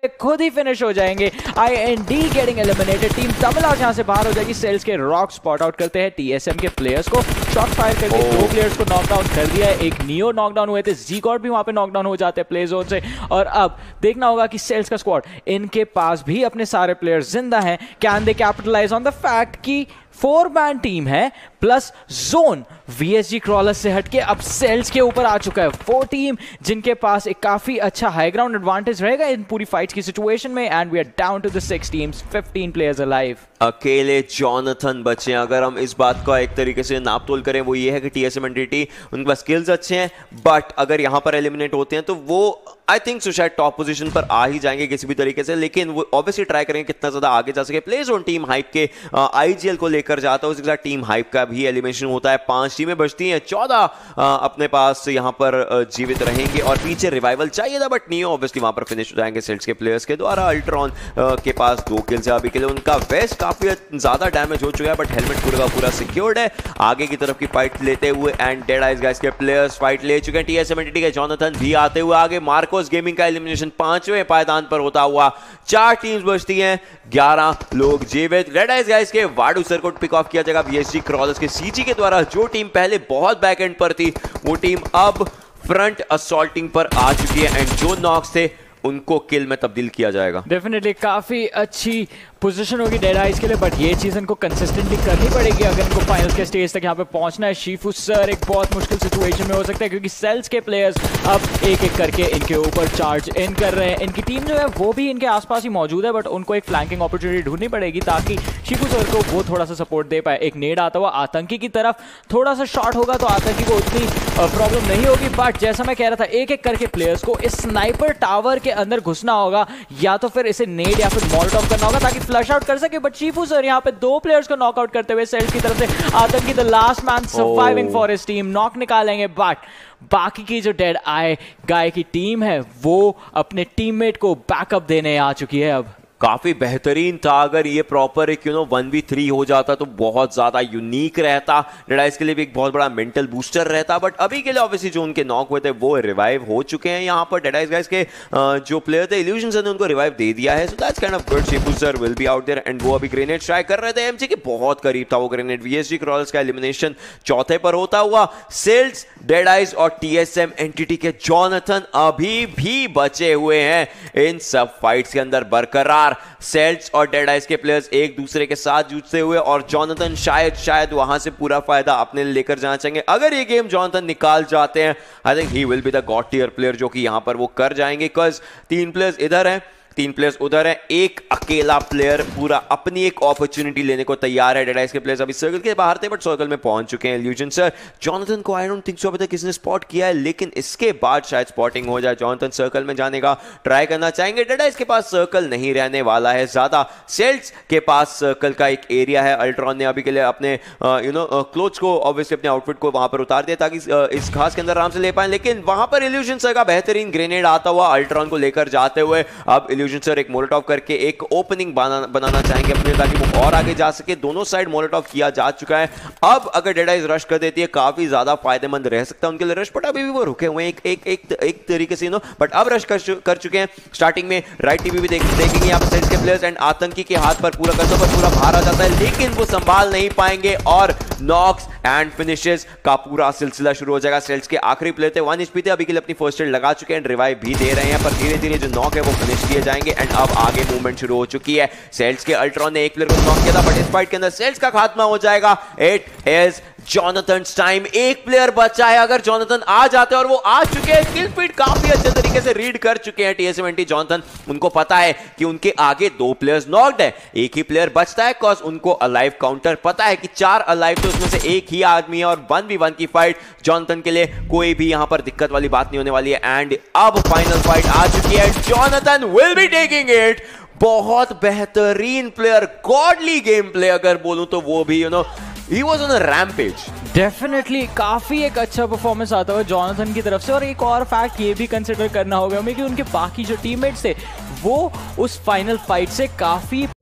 खुद ही फिनिश हो जाएंगे। IND getting eliminated, team double out यहां से बाहर हो जाएगी। सेल्स के रॉक स्पॉट आउट करते हैं TSM के प्लेयर्स को, शॉट फायर करके दो प्लेयर्स को नॉकडाउन कर दिया है। एक नियो नॉकडाउन हुए थे, ज़ीगॉट भी वहां पे नॉकडाउन हो जाते हैं प्ले जोन से। और अब देखना होगा कि सेल्स का स्क्वाड, इनके पास भी अपने सारे प्लेयर्स जिंदा हैं। Can they capitalize on the fact कि 4-मैन टीम है प्लस जोन VSG क्रॉलर से हटके अब सेल्स के ऊपर आ चुका है वो टीम जिनके पास एक काफी अच्छा हाई ग्राउंड एडवांटेज रहेगा इन पूरी फाइट्स की सिचुएशन में। And we are down to the 6 teams, 15 players alive. अकेले जॉनथन बचे। अगर हम इस बात का एक तरीके से नाप तोल करें वो ये है कि TSM एंटिटी उनके पास स्किल्स अच्छे हैं, बट अगर यहां पर एलिमिनेट होते हैं तो वो आई थिंक सो शायद टॉप पोजीशन पर आ ही जाएंगे किसी भी तरीके से। लेकिन वो ऑब्वियसली ट्राई करेंगे कितना ज्यादा आगे जा सके। प्ले जोन टीम हाइप के IGL को लेकर जाता है, उसके साथ टीम हाइप का भी एलिमिनेशन होता है। 5 टीमें बचती हैं, 14 अपने पास यहां पर जीवित रहेंगे और पीछे रिवाइवल चाहिए था, बट नियो ऑब्वियसली वहां पर फिनिश हो जाएंगे सेल्स के प्लेयर्स के द्वारा। अल्ट्रॉन के पास 2 किल्स है अभी के लिए। उनका वेस्ट काफी ज्यादा डैमेज हो चुका है, बट हेलमेट पूरा का पूरा सिक्योर्ड है। आगे की तरफ की फाइट लेते हुए एंड डेड आइज गाइस के प्लेयर्स फाइट ले चुके हैं। TSM एंटिटी के जॉनथन भी आते हुए आगे। मार्कोस गेमिंग का एलिमिनेशन 5वें पायदान पर होता हुआ। 4 टीम्स बचती हैं, 11 लोग जीवित। रेड आइज गाइस के वाडू सर को पिक ऑफ किया जाएगा VSG क्रॉलर्स के CG के द्वारा। जो टीम पहले बहुत बैक एंड पर थी वो टीम अब फ्रंट असॉल्टिंग पर आ चुकी है एंड जो नॉक्स थे उनको किल में तब्दील किया जाएगा। डेफिनेटली काफी अच्छी पोजीशन होगी डेड आइज के लिए, बट ये चीज इनको कंसिस्टेंटली करनी पड़ेगी अगर इनको फाइनल्स के स्टेज तक यहाँ पे पहुंचना है। शीफू सर एक बहुत मुश्किल सिचुएशन में हो सकता है क्योंकि सेल्स के प्लेयर्स अब एक एक करके इनके ऊपर चार्ज इन कर रहे हैं। इनकी टीम जो है वो भी इनके आसपास ही मौजूद है, बट उनको एक फ्लैंकिंग अपॉर्चुनिटी ढूंढनी पड़ेगी ताकि शीफू सर को वो थोड़ा सा सपोर्ट दे पाए। एक नेड आता हुआ आतंकी की तरफ, थोड़ा सा शॉट होगा तो आतंकी को उतनी प्रॉब्लम नहीं होगी, बट जैसा मैं कह रहा था एक एक करके प्लेयर्स को इस स्नाइपर टावर के अंदर घुसना होगा, या तो फिर इसे नेड या फिर मॉलटॉप करना होगा ताकि फ्लश आउट कर सके। बट शीफू सर यहाँ पे 2 प्लेयर्स को नॉकआउट करते हुए सेल्स की तरफ से आतंकी the last man surviving for his team knock निकालेंगे। बट बाकी की जो डेड आई गाय की टीम है वो अपने टीममेट को बैकअप देने आ चुकी है। अब काफी बेहतरीन था। अगर ये प्रॉपर एक 1v3 हो जाता तो बहुत ज्यादा यूनिक रहता। डेड आइज के लिए भी एक बहुत बड़ा मेंटल बूस्टर रहता, बट अभी के लिए ऑब्वियसली जो उनके नॉक हुए थे वो रिवाइव हो चुके हैं। यहाँ पर डेड आइज गाइस के जो प्लेयर थे इल्यूजन सर ने उनको रिवाइव दे दिया है। So that's kind of good. शीफू sir will be out there and वो अभी ग्रेनेड ट्राई कर रहे थे। एमसी के बहुत करीब था वो ग्रेनेड। VSG क्रॉलर्स का एलिमिनेशन 4थे पर होता हुआ। सेल्स, डेड आइज और TSM एंटिटी के जॉनथन अभी भी बचे हुए हैं इन सब फाइट्स के अंदर बरकरार। सेल्स और डेड आइज के प्लेयर्स एक दूसरे के साथ जूझते हुए और जॉनथन शायद वहां से पूरा फायदा अपने लेकर जाना चाहेंगे। अगर ये गेम जॉनथन निकाल जाते हैं I think he will be the god tier player, जो कि यहां पर वो कर जाएंगे। बिकॉज 3 प्लेयर्स इधर हैं, 3 प्लेयर्स उधर है, एक अकेला प्लेयर पूरा अपनी एक अपॉर्चुनिटी लेने को तैयार है। डेड आइज के प्लेयर्स अभी सर्कल के बाहर थे बट सर्कल में पहुंच चुके हैं। इल्यूजन सर जॉनथन को आई डोंट थिंक सो अभी तक किसी ने स्पॉट किया है, लेकिन इसके बाद शायद स्पॉटिंग हो जाए। जॉनथन सर्कल में जाने का ट्राई करना चाहेंगे। डेड आइज के पास सर्कल नहीं रहने वाला है ज्यादा। सेल्स के पास सर्कल का एक एरिया है। अल्ट्रॉन ने अभी के लिए अपने क्लोथ्स को ऑब्वियसली अपने आउटफिट को वहां पर उतार दिया ताकि इस घास के अंदर आराम से ले पाए, लेकिन वहां पर इल्यूजन सर का बेहतरीन ग्रेनेड आता हुआ अल्ट्रॉन को लेकर जाते हुए अब इल्यूजन सर एक मोलोटॉव करके एक ओपनिंग बनाना चाहेंगे अपने ताकि वो और आगे जा सके। दोनों साइड मोलोटॉव किया जा चुका है। अब अगर डेड आइज रश कर देती है काफी ज्यादा फायदेमंद रह सकता है उनके लिए रश, बट अभी भी वो रुके हुए हैं एक तरीके से बट अब रश कर चुके हैं। स्टार्टिंग में राइट टीवी भी देखेंगे यहाँ पर सेल्स के प्लेयर्स एंड आतंकी के हाथ पर पूरा कसो पर पूरा भार आ जाता है, लेकिन वो संभाल नहीं पाएंगे और नॉक्स एंड फिनिशेस का पूरा सिलसिला शुरू हो जाएगा। सेल्स के आखिरी प्लेयर थे 1 HP थे, अभी के लिए अपनी फर्स्ट एड लगा चुके हैं, रिवाइव भी दे रहे हैं, पर धीरे धीरे जो नॉक है वो फिनिश किए जाएंगे एंड अब आगे मूवमेंट शुरू हो चुकी है। सेल्स के अल्ट्रॉन ने एक प्लेयर को नॉक किया था, बट इस फाइट के अंदर सेल्स का खात्मा हो जाएगा। It is Jonathan's time. एक प्लेयर बचा है, अगर जॉनथन आ जाते हैं और वो आ चुके हैं, किल फीड काफी अच्छे तरीके से रीड कर चुके हैं TSM एंटी जॉनथन। उनको पता है कि उनके आगे 2 प्लेयर्स नॉक्ड है, एक ही प्लेयर बचता है, कॉज उनको अलाइव काउंटर पता है कि 4 अलाइव तो उसमें से एक ही आदमी है और 1v1 की फाइट जॉनथन के लिए कोई भी यहां पर दिक्कत वाली बात नहीं होने वाली है। एंड अब फाइनल फाइट आ चुकी है। Jonathan will be taking it. बहुत बेहतरीन प्लेयर, गॉडली गेम प्ले अगर बोलूं तो वो भी he was on a rampage. Definitely काफी एक अच्छा परफॉर्मेंस आता है जॉनथन की तरफ से। और एक और फैक्ट ये भी कंसिडर करना होगा हमें कि उनके बाकी जो टीममेट्स थे वो उस फाइनल फाइट से काफी